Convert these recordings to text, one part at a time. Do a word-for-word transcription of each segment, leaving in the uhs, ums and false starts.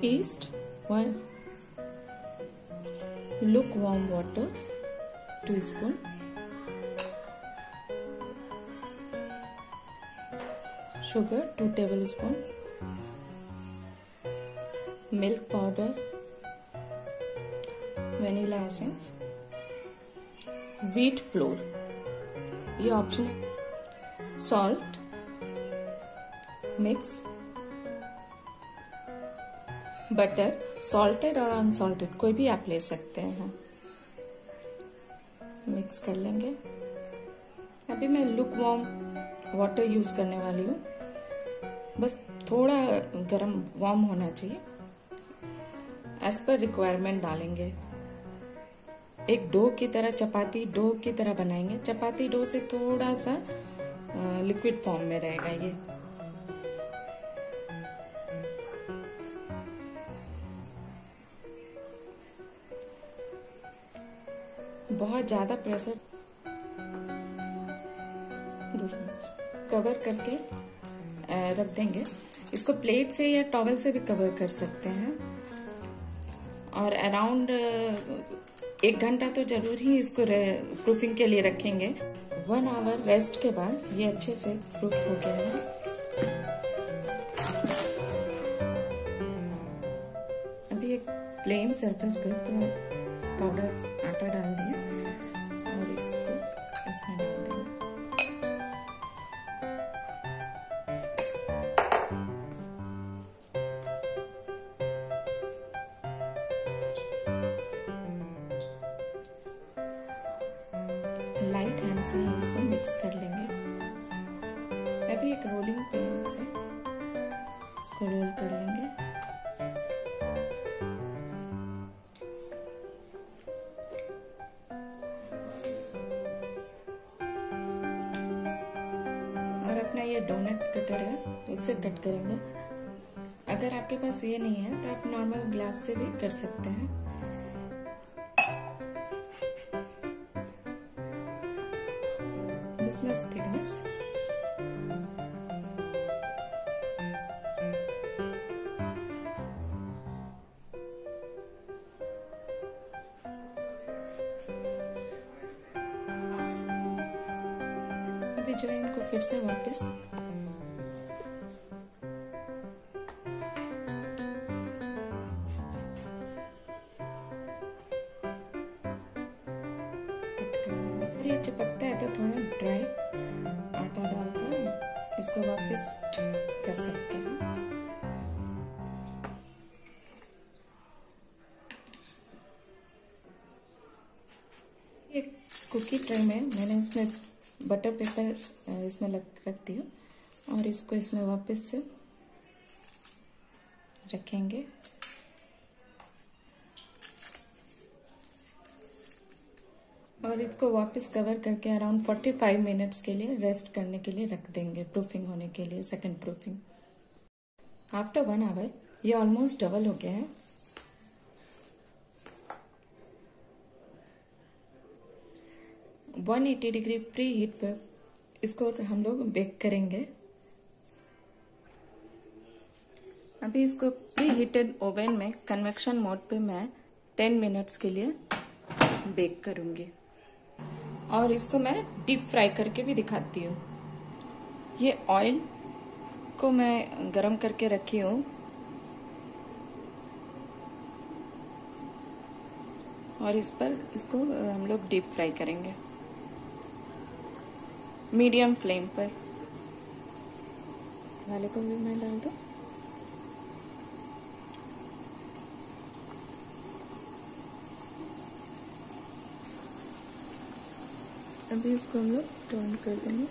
yeast, one lukewarm water, two spoon, sugar, two tablespoon, milk powder, vanilla essence, wheat flour, ये option है, salt, mix, butter, salted और unsalted कोई भी आप ले सकते हैं, मिक्स कर लेंगे। अभी मैं लुक वार्म वाटर यूज करने वाली हूँ, बस थोड़ा गरम वार्म होना चाहिए, एज पर रिक्वायरमेंट डालेंगे। एक डो की तरह, चपाती डो की तरह बनाएंगे, चपाती डो से थोड़ा सा लिक्विड फॉर्म में रहेगा ये। बहुत ज्यादा प्रेशर, कवर करके रख देंगे। इसको प्लेट से या टॉवल से भी कवर कर सकते हैं, और अराउंड एक घंटा तो जरूर ही इसको प्रूफिंग के लिए रखेंगे। वन आवर रेस्ट के बाद ये अच्छे से प्रूफ हो गया है। अभी एक प्लेन सरफेस पे तो पाउडर आटा डाल दिया और इसको इसमें डाल देंगे। लाइट हैंड से इसको मिक्स कर लेंगे। अभी एक रोलिंग पेन से इसको रोल कर लेंगे। और अपना ये डोनट कटर है, उससे कट करेंगे। अगर आपके पास ये नहीं है तो आप नॉर्मल ग्लास से भी कर सकते हैं। This much thickness. अभी जो इनको फिर से वापस ये चिपकता है तो थोड़ा ड्राई आटा डालकर इसको वापस कर सकते हैं। एक कुकी ट्रे में मैंने इसमें बटर पेपर इसमें रख दिया और इसको इसमें वापस से रखेंगे। और इसको वापस कवर करके अराउंड पैंतालीस मिनट्स के लिए रेस्ट करने के लिए रख देंगे, प्रूफिंग होने के लिए, second proofing. After one hour ये ऑलमोस्ट डबल हो गया है। एक सौ अस्सी डिग्री प्री हीट पर इसको हम लोग बेक करेंगे। अभी इसको प्री हीटेड ओवन में कन्वेक्शन मोड पे मैं दस मिनट्स के लिए बेक करूंगी, और इसको मैं डीप फ्राई करके भी दिखाती हूँ। ये ऑयल को मैं गरम करके रखी हूँ, और इस पर इसको हम लोग डीप फ्राई करेंगे मीडियम फ्लेम पर। वाले को भी मैं डाल दूं। अभी इसको हम लोग टर्न कर देंगे।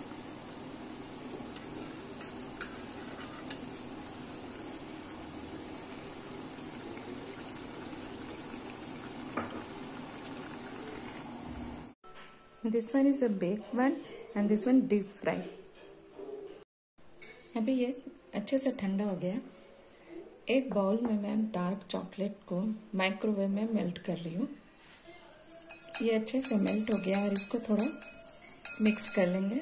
This one is a baked one and this one deep fry. अभी ये अच्छे से ठंडा हो गया। एक बाउल में मैं डार्क चॉकलेट को माइक्रोवेव में मेल्ट कर रही हूँ। ये अच्छे से मेल्ट हो गया और इसको थोड़ा मिक्स कर लेंगे।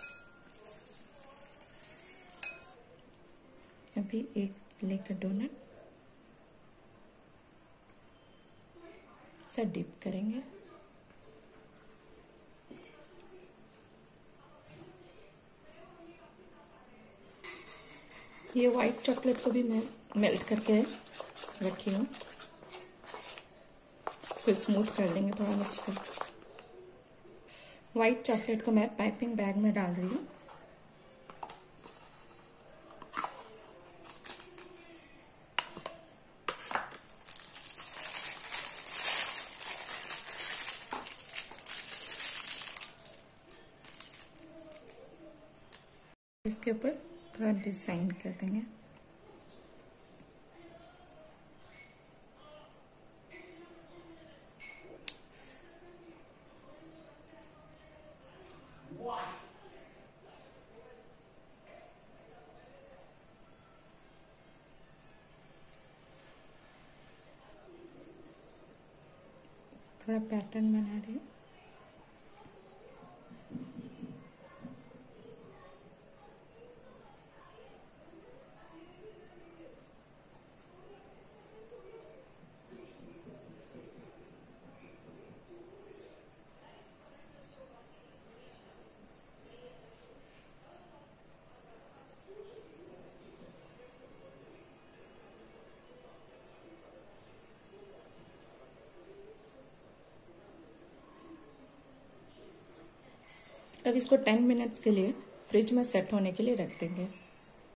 अभी एक लेकर डोनट सा डिप करेंगे। ये व्हाइट चॉकलेट को भी मैं मेल्ट करके रखी हूँ, इसको स्मूथ कर देंगे थोड़ा मिक्स कर। व्हाइट चॉकलेट को मैं पाइपिंग बैग में डाल रही हूँ। इसके ऊपर थोड़ा डिजाइन कर देंगे। थोड़ा पैटर्न बना रही हूँ। अब इसको टेन मिनट्स के लिए फ्रिज में सेट होने के लिए रख देंगे।